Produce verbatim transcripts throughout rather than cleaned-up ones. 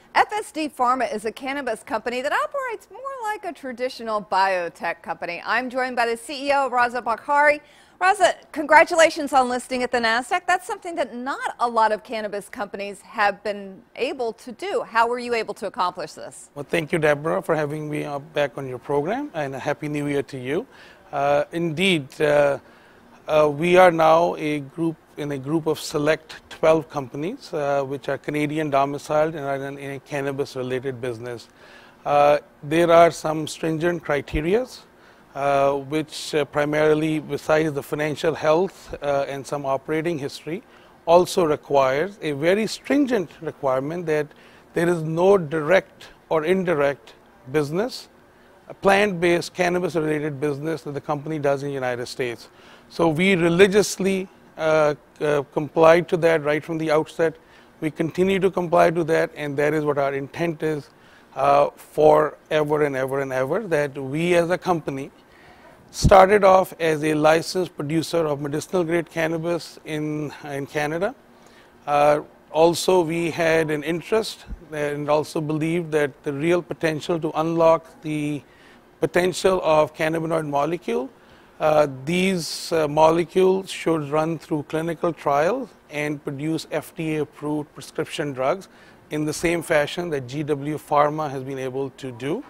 F S D Pharma is a cannabis company that operates more like a traditional biotech company. I'm joined by the C E O, Raza Bakhari. Raza, congratulations on listing at the NASDAQ. That's something that not a lot of cannabis companies have been able to do. How were you able to accomplish this? Well, thank you, Deborah, for having me uh, back on your program, and a Happy New Year to you. Uh, indeed, uh, uh, we are now a group in a group of select twelve companies, uh, which are Canadian domiciled and are in, in a cannabis-related business. Uh, there are some stringent criteria, uh, which uh, primarily, besides the financial health uh, and some operating history, also requires a very stringent requirement that there is no direct or indirect business, a plant-based cannabis-related business that the company does in the United States. So we religiously uh, uh, complied to that right from the outset. We continue to comply to that, and that is what our intent is uh, forever and ever and ever, that we as a company started off as a licensed producer of medicinal grade cannabis in, in Canada. Uh, also, we had an interest and also believed that the real potential to unlock the potential of cannabinoid molecule, uh, these uh, molecules should run through clinical trials and produce F D A approved prescription drugs in the same fashion that G W Pharma has been able to do.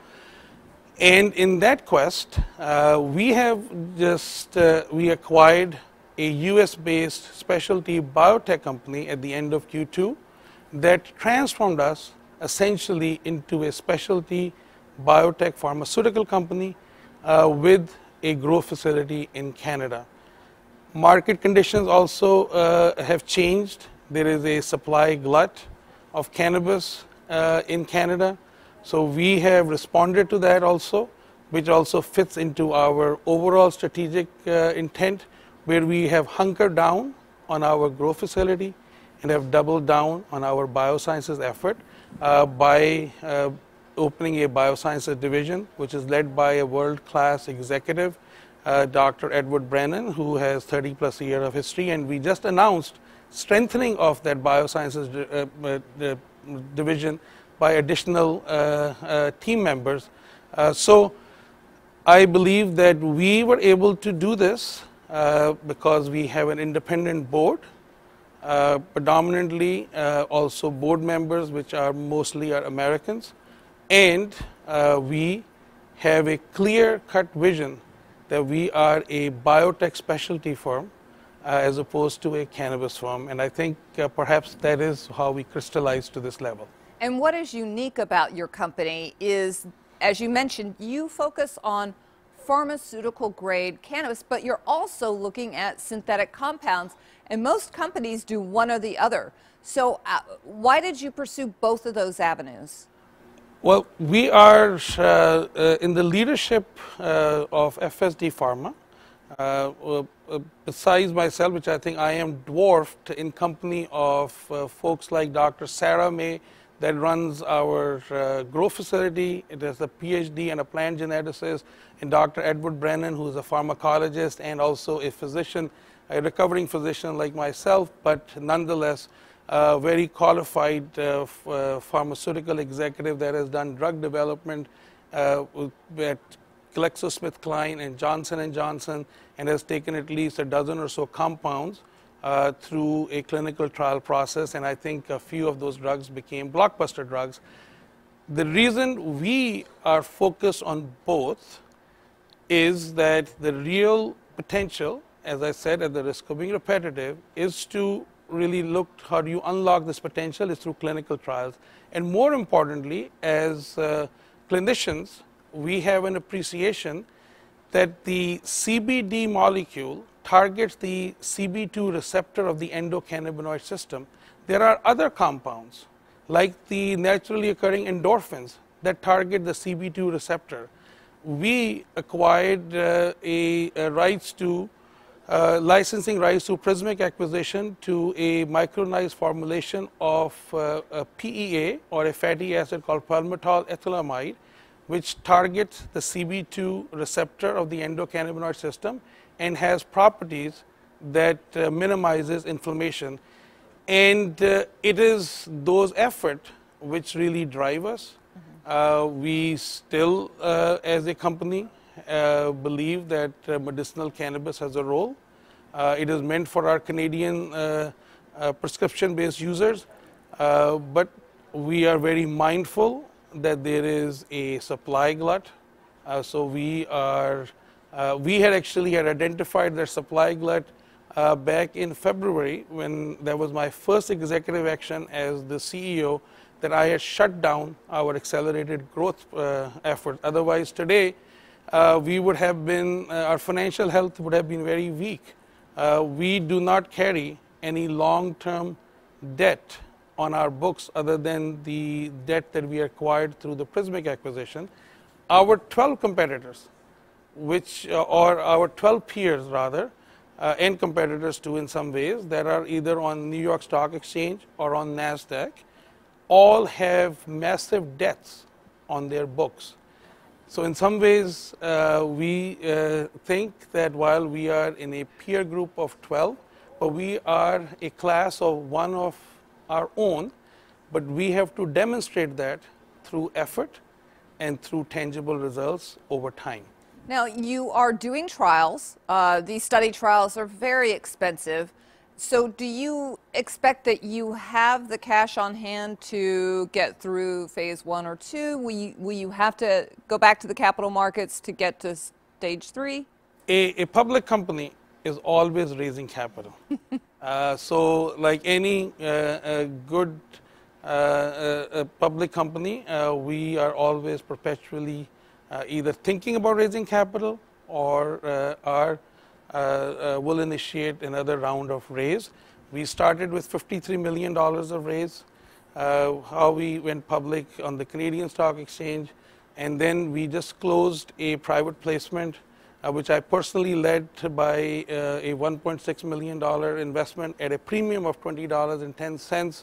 And in that quest, uh, we have just, uh, we acquired a U S based specialty biotech company at the end of Q two that transformed us essentially into a specialty biotech pharmaceutical company uh, with a grow facility in Canada. Market conditions also uh, have changed. There is a supply glut of cannabis uh, in Canada. So we have responded to that also, which also fits into our overall strategic uh, intent, where we have hunkered down on our grow facility and have doubled down on our biosciences effort uh, by uh, opening a biosciences division, which is led by a world-class executive, uh, Doctor Edward Brennan, who has thirty plus years of history. And we just announced strengthening of that biosciences uh, uh, division by additional uh, uh, team members. Uh, so I believe that we were able to do this uh, because we have an independent board, uh, predominantly uh, also board members, which are mostly are Americans. And uh, we have a clear-cut vision that we are a biotech specialty firm uh, as opposed to a cannabis firm. And I think uh, perhaps that is how we crystallized to this level. And what is unique about your company is, as you mentioned, you focus on pharmaceutical grade cannabis, but you're also looking at synthetic compounds, and most companies do one or the other. So uh, why did you pursue both of those avenues? Well, we are uh, uh, in the leadership uh, of F S D Pharma. Uh, uh, besides myself, which I think I am dwarfed in company of uh, folks like Doctor Sarah May, that runs our uh, grow facility. It has a P H D and a plant geneticist, and Doctor Edward Brennan, who is a pharmacologist and also a physician, a recovering physician like myself, but nonetheless a very qualified uh, uh, pharmaceutical executive that has done drug development uh, at GlaxoSmithKline and Johnson and Johnson, and has taken at least a dozen or so compounds Uh, through a clinical trial process, and I think a few of those drugs became blockbuster drugs. The reason we are focused on both is that the real potential, as I said at the risk of being repetitive, is to really look how do you unlock this potential is through clinical trials. And more importantly, as uh, clinicians, we have an appreciation that the C B D molecule targets the C B two receptor of the endocannabinoid system. There are other compounds, like the naturally occurring endorphins, that target the C B two receptor. We acquired uh, a, a rights to, uh, licensing rights to prismic acquisition to a micronized formulation of uh, a P E A, or a fatty acid called palmitol ethylamide, which targets the C B two receptor of the endocannabinoid system and has properties that uh, minimizes inflammation. And uh, it is those efforts which really drive us. Uh, we still, uh, as a company, uh, believe that uh, medicinal cannabis has a role. Uh, it is meant for our Canadian uh, uh, prescription-based users, uh, but we are very mindful that there is a supply glut. Uh, so we are, uh, we had actually had identified that supply glut uh, back in February, when that was my first executive action as the C E O, that I had shut down our accelerated growth uh, efforts. Otherwise, today, uh, we would have been, uh, our financial health would have been very weak. Uh, we do not carry any long-term debt on our books other than the debt that we acquired through the Prismic acquisition. Our twelve competitors, which, uh, or our twelve peers rather, uh, and competitors too in some ways, that are either on New York Stock Exchange or on NASDAQ, all have massive debts on their books. So in some ways, uh, we uh, think that while we are in a peer group of twelve, but we are a class of one of our own, but we have to demonstrate that through effort and through tangible results over time. Now, you are doing trials. Uh, these study trials are very expensive. So do you expect that you have the cash on hand to get through phase one or two? Will you, will you have to go back to the capital markets to get to stage three? A, a public company is always raising capital. uh, so like any uh, a good uh, a, a public company, uh, we are always perpetually uh, either thinking about raising capital or uh, are Uh, uh, will initiate another round of raise. We started with fifty-three million dollars of raise, uh, how we went public on the Canadian Stock Exchange, and then we just closed a private placement, uh, which I personally led by uh, a one point six million dollar investment at a premium of twenty dollars and ten cents.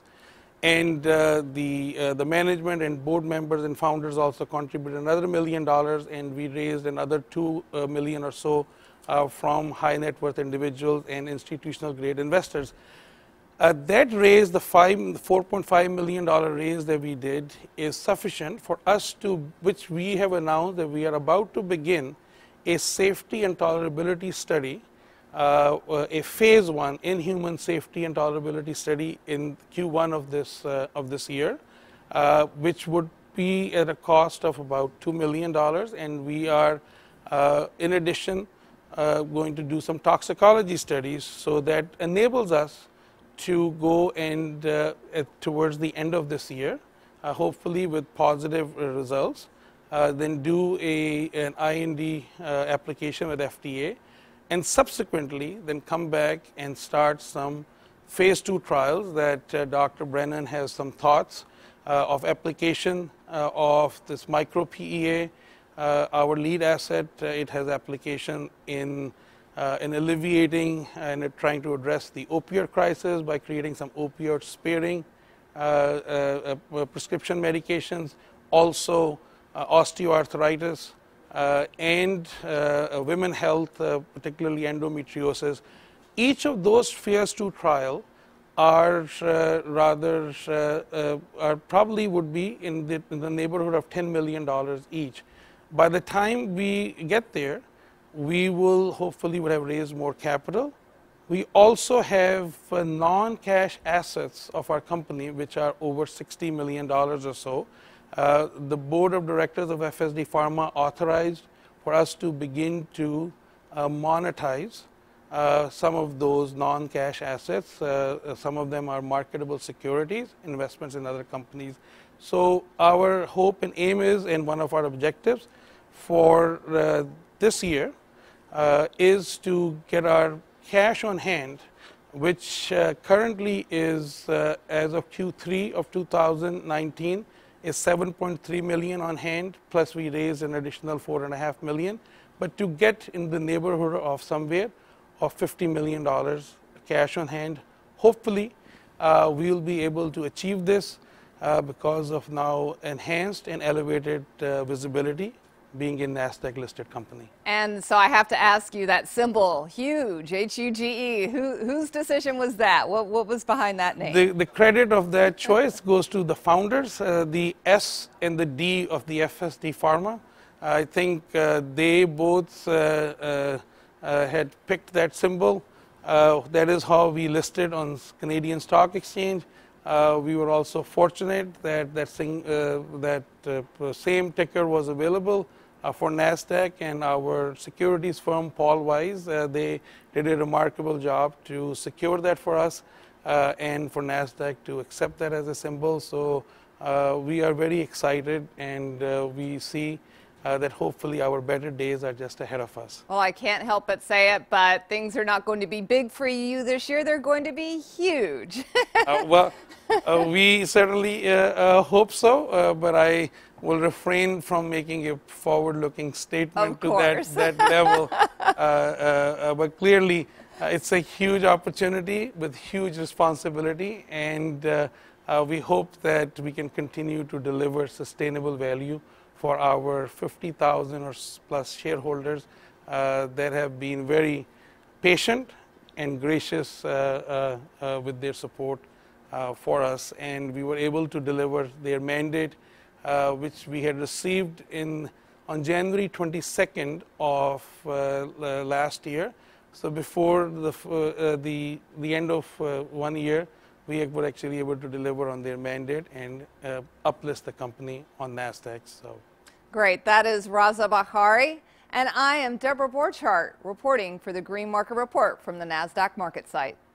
And uh, the, uh, the management and board members and founders also contributed another million dollars, and we raised another two uh, million or so Uh, from high net worth individuals and institutional grade investors. Uh, that raise, the four point five million dollar raise that we did, is sufficient for us to, which we have announced that we are about to begin a safety and tolerability study, uh, a phase one in human safety and tolerability study in Q one of this, uh, of this year, uh, which would be at a cost of about two million dollars, and we are, uh, in addition, Uh, going to do some toxicology studies, so that enables us to go and uh, at, towards the end of this year, uh, hopefully with positive uh, results, uh, then do a, an I N D uh, application with F D A, and subsequently then come back and start some phase two trials that uh, Doctor Brennan has some thoughts uh, of application uh, of this micro P E A. Uh, our lead asset, uh, it has application in, uh, in alleviating and uh, trying to address the opioid crisis by creating some opioid sparing uh, uh, uh, prescription medications, also uh, osteoarthritis, uh, and uh, women health, uh, particularly endometriosis. Each of those phase two trials are uh, rather, uh, uh, are probably would be in the, in the neighborhood of ten million dollars each. By the time we get there, we will hopefully would have raised more capital. We also have uh, non-cash assets of our company, which are over sixty million dollars or so. Uh, the board of directors of F S D Pharma authorized for us to begin to uh, monetize uh, some of those non-cash assets. Uh, some of them are marketable securities, investments in other companies. So our hope and aim is, and one of our objectives for uh, this year uh, is to get our cash on hand, which uh, currently is, uh, as of Q three of two thousand nineteen, is seven point three million on hand, plus we raised an additional four and a half million, but to get in the neighborhood of somewhere of fifty million dollars cash on hand. Hopefully, uh, we will be able to achieve this uh, because of now enhanced and elevated uh, visibility being a NASDAQ listed company. And so I have to ask you, that symbol, huge, H U G E, who, whose decision was that? What, what was behind that name? The, the credit of that choice goes to the founders, uh, the S and the D of the F S D Pharma. I think uh, they both uh, uh, uh, had picked that symbol. Uh, that is how we listed on Canadian Stock Exchange. Uh, we were also fortunate that that, sing, uh, that uh, same ticker was available uh, for NASDAQ, and our securities firm, Paul Wise, uh, they did a remarkable job to secure that for us uh, and for NASDAQ to accept that as a symbol. So uh, we are very excited, and uh, we see Uh, that hopefully our better days are just ahead of us. Well, I can't help but say it, but things are not going to be big for you this year. They're going to be huge. uh, well, uh, we certainly uh, uh, hope so, uh, but I will refrain from making a forward-looking statement to that, that level. uh, uh, uh, but clearly, uh, it's a huge opportunity with huge responsibility, and uh, uh, we hope that we can continue to deliver sustainable value for our fifty thousand or plus shareholders uh, that have been very patient and gracious uh, uh, uh, with their support uh, for us. And we were able to deliver their mandate, uh, which we had received in on January twenty-second of uh, last year. So before the, uh, the, the end of uh, one year, we were actually able to deliver on their mandate and uh, uplist the company on NASDAQ. So. Great. That is Raza Bakhari, and I am Deborah Borchardt reporting for the Green Market Report from the NASDAQ market site.